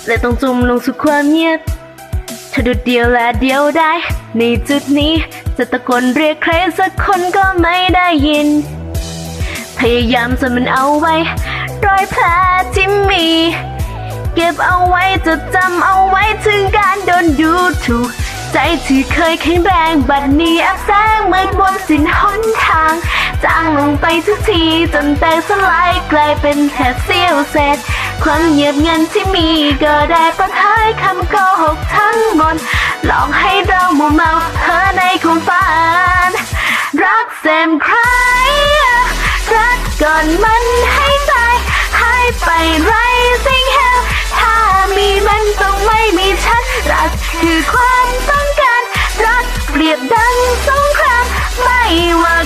และต้องจมลงสู่ความเงียบเธอโดดเดียวและเดียวได้ในจุดนี้จะตะโกนเรียกใครสักคนก็ไม่ได้ยินพยายามจะมันเอาไว้รอยแผลที่มีเก็บเอาไว้จดจำเอาไว้ถึงการโดนดูถูกใจที่เคยแข็งแรงบัดนี้อับแสงเหมือนบนสิ้นหนทางจางลงไปทุกทีจนแตกสลายกลายเป็นแค่เสี้ยวเศษความเงียบงันที่มีก็ได้ปะทายคำโกหกทั้งหมดหลอกให้เรามัวเมาเพ้อในความฝันรักเสมใครรักก่อนมันให้ตายหายไปไรสิ่งแห้วถ้ามีมันต้องไม่มีฉันรักคือความต้องการรักเปรียบดังสงครามไม่ว่า